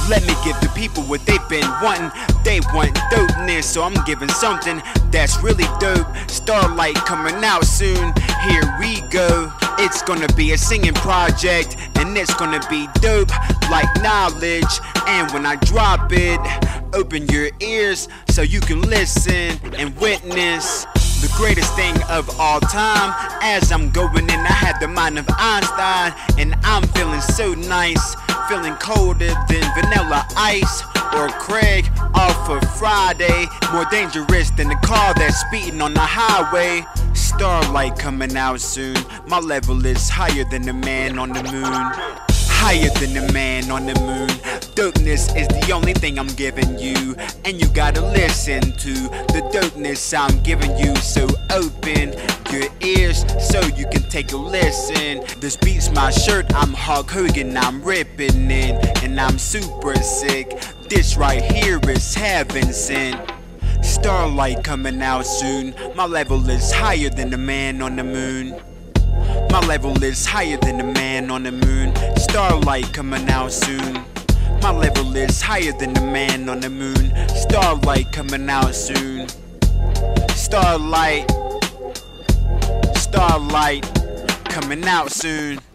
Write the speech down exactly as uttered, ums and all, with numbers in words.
Let me give the people what they've been wanting. They want dopeness, so I'm giving something that's really dope. Starlight coming out soon, here we go. It's gonna be a singing project, and it's gonna be dope like knowledge. And when I drop it, open your ears so you can listen and witness the greatest thing of all time. As I'm going in, I had the mind of Einstein, and I'm feeling so nice, feeling colder than vanilla ice or Craig off of Friday. More dangerous than the car that's speeding on the highway. Starlight coming out soon. My level is higher than the man on the moon. Higher than the man on the moon. Dopeness is the only thing I'm giving you, and you gotta listen to the dopeness I'm giving you. So open your ears so you can take a listen. This beats my shirt, I'm Hulk Hogan, I'm ripping it, and I'm super sick. This right here is heaven sent. Starlight coming out soon. My level is higher than the man on the moon. My level is higher than the man on the moon. Starlight coming out soon. My level is higher than the man on the moon. Starlight coming out soon. Starlight. Starlight coming out soon.